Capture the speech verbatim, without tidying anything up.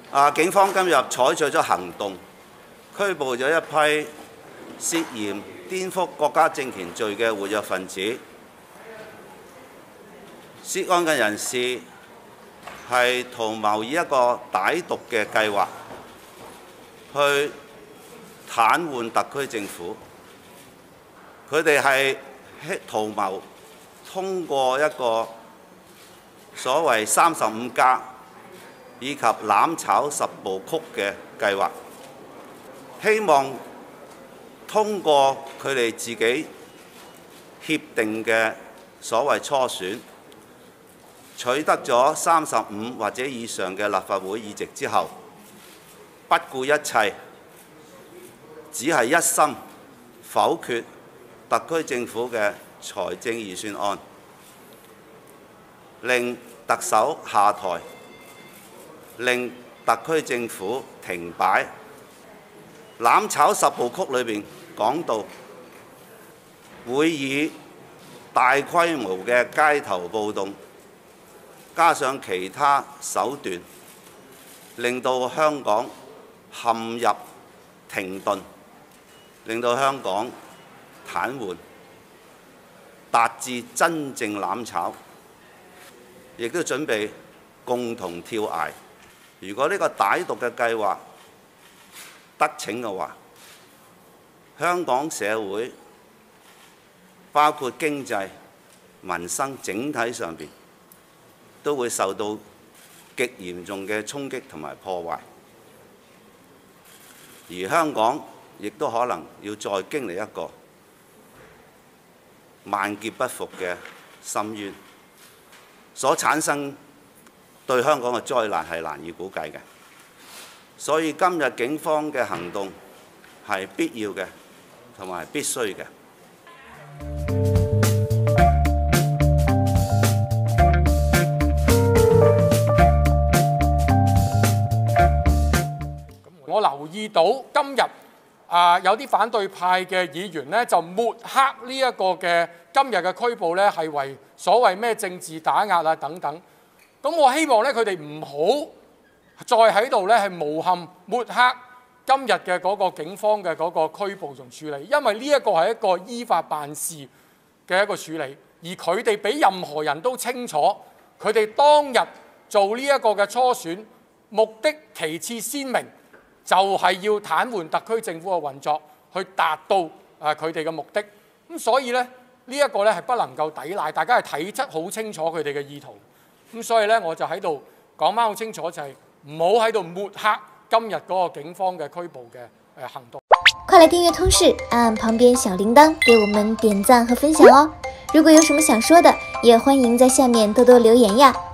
啊，警方今日採取咗行動，拘捕咗一批涉嫌顛覆國家政權罪嘅活躍分子。涉案嘅人士係圖謀以一個歹毒嘅計劃去癱瘓特區政府。佢哋係圖謀通過一個所謂三十五家以及攬炒十部曲嘅計劃，希望通過佢哋自己協定嘅所謂初選，取得咗三十五或者以上嘅立法會議席之後，不顧一切，只係一心否決特區政府嘅財政預算案，令特首下台，令特區政府停擺。攬炒十部曲裏邊講到，會以大規模嘅街頭暴動，加上其他手段，令到香港陷入停頓，令到香港癱瘓，達至真正攬炒，亦都準備共同跳崖。如果呢個歹毒嘅計劃得逞嘅話，香港社會包括經濟、民生整體上邊都會受到極嚴重嘅衝擊同埋破壞，而香港亦都可能要再經歷一個萬劫不復嘅深淵，所產生對香港嘅災難係難以估計嘅。所以今日警方嘅行動係必要嘅同埋必須嘅。 我留意到今日啊、呃、有啲反對派嘅議員咧就抹黑呢一個嘅今日嘅拘捕咧係為所謂咩政治打壓啊等等。咁我希望咧佢哋唔好再喺度咧係誣陷抹黑今日嘅嗰個警方嘅嗰個拘捕同處理，因為呢一個係一個依法辦事嘅一個處理，而佢哋比任何人都清楚，佢哋當日做呢一個嘅初選目的其次鮮明，就係要癱瘓特區政府嘅運作，去達到啊佢哋嘅目的。咁所以咧呢一個咧係不能夠抵賴，大家係睇得好清楚佢哋嘅意圖。咁所以咧我就喺度講翻好清楚，就係唔好喺度抹黑今日嗰個警方嘅拘捕嘅誒行動。 快來訂閱通識，按按旁邊小鈴鐺，給我們點讚和分享哦。如果有什麼想說的，也歡迎在下面多多留言呀。